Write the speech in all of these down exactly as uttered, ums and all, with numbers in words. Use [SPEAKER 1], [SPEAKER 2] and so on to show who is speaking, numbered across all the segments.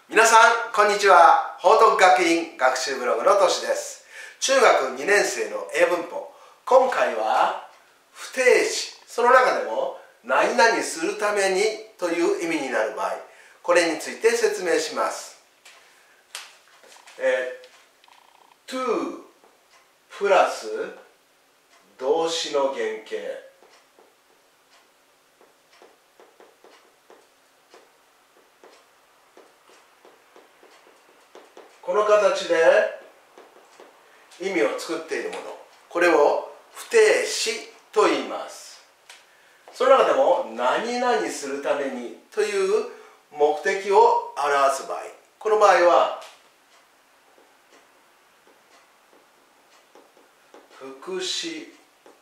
[SPEAKER 1] 皆さんこんにちは。報徳学院学習ブログのとしです。中学にねん生の英文法、今回は不定詞、その中でも何々するためにという意味になる場合、これについて説明します。えー、to プラス動詞の原型、この形で意味を作っているもの、これを不定詞と言います。その中でも何々するためにという目的を表す場合、この場合は副詞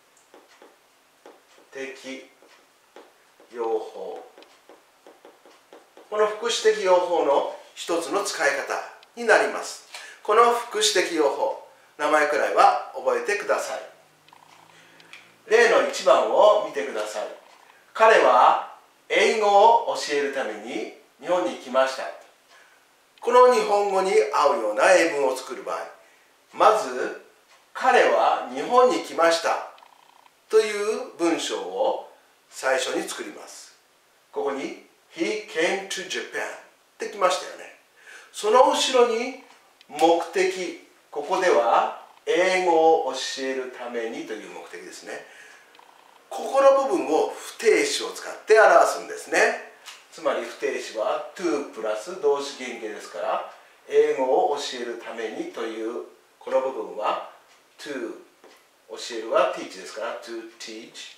[SPEAKER 1] 的用法、この副詞的用法の一つの使い方になります。この副詞的用法、名前くらいは覚えてください。例のいちばんを見てください。彼は英語を教えるために日本に来ました。この日本語に合うような英文を作る場合、まず彼は日本に来ましたという文章を最初に作ります。ここに He came to Japan ってきましたよね。その後ろに目的、ここでは英語を教えるためにという目的ですね。ここの部分を不定詞を使って表すんですね。つまり不定詞は to プラス動詞原形ですから、英語を教えるためにというこの部分は to 教えるは teach ですから to teach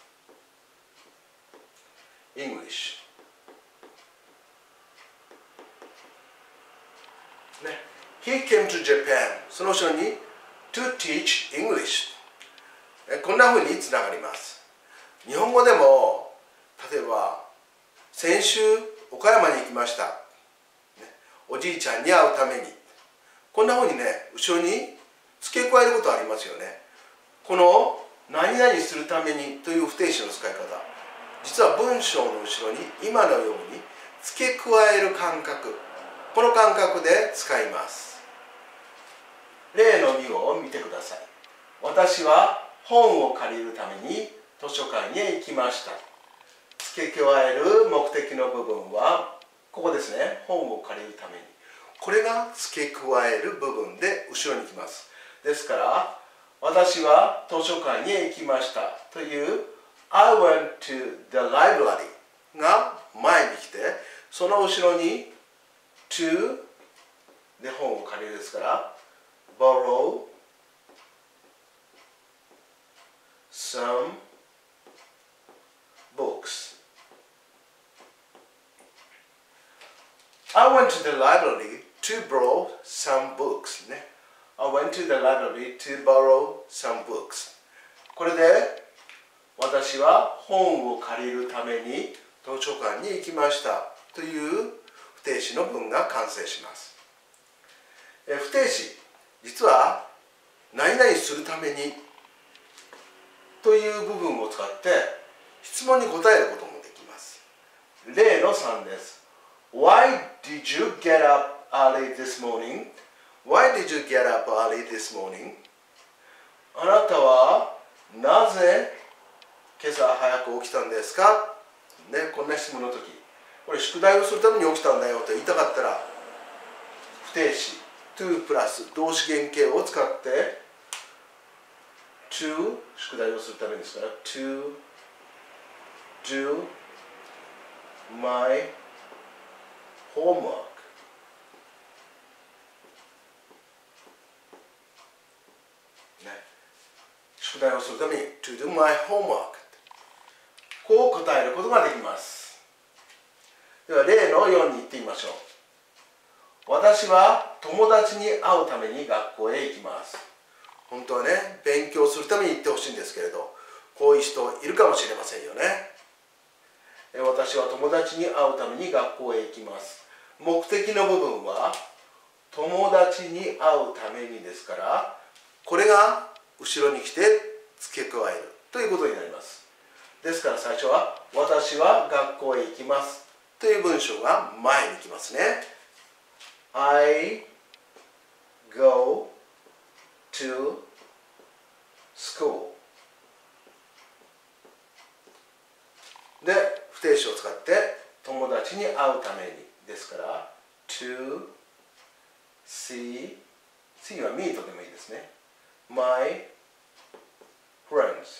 [SPEAKER 1] English、ね、He came to Japan、 その後ろに to teach English、 こんなふうにつながります。日本語でも例えば先週岡山に行きました、ね、おじいちゃんに会うために、こんなふうにね後ろに付け加えることありますよね。この何々するためにという不定詞の使い方、実は文章の後ろに今のように付け加える感覚、この感覚で使います。例のにを見てください。私は本を借りるために図書館へ行きました。付け加える目的の部分はここですね。本を借りるために、これが付け加える部分で後ろに来ます。ですから私は図書館へ行きましたという I went to the library が前に来て、その後ろに to で本を借りるですから borrow some books。 I went to the library to borrow some books ね。I went to the library to borrow some books。 これで私は本を借りるために図書館に行きましたという不定詞の文が完成します。え不定詞、実は何々するためにという部分を使って質問に答えることもできます。例のさんです。 Why did you get up early this morning? Why did you get up early this morning? あなたはなぜ今朝早く起きたんですか、ね、こんな質問の時、これ宿題をするために起きたんだよと言いたかったら不定詞 to プラス動詞原形を使って to 宿題をするためですから to do my homework、宿題をするために to do my homework、 こう答えることができます。では例のよんに行ってみましょう。私は友達に会うために学校へ行きます。本当はね勉強するために行ってほしいんですけれど、こういう人いるかもしれませんよね。私は友達に会うために学校へ行きます。目的の部分は友達に会うためにですから、これが後ろに来て付け加えるということになります。ですから最初は私は学校へ行きますという文章が前に来ますね。 I go to school で不定詞を使って友達に会うためにですから to see see は meet でもいいですね my friends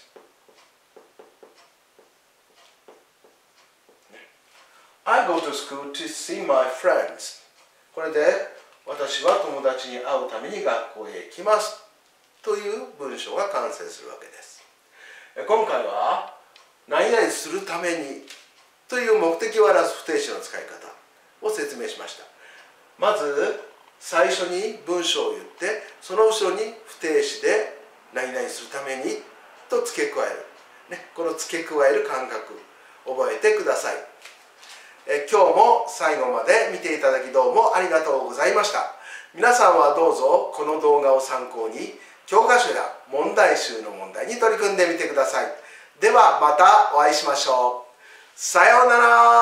[SPEAKER 1] I go to school to see my friends これで私は友達に会うために学校へ行きますという文章が完成するわけです。今回は何々するためにという目的を表す不定詞の使い方を説明しました。まず最初に文章を言ってその後ろに不定詞で何々するためにと付け加える、ね、この付け加える感覚覚えてください。え今日も最後まで見ていただきどうもありがとうございました。皆さんはどうぞこの動画を参考に教科書や問題集の問題に取り組んでみてください。ではまたお会いしましょう。さようなら。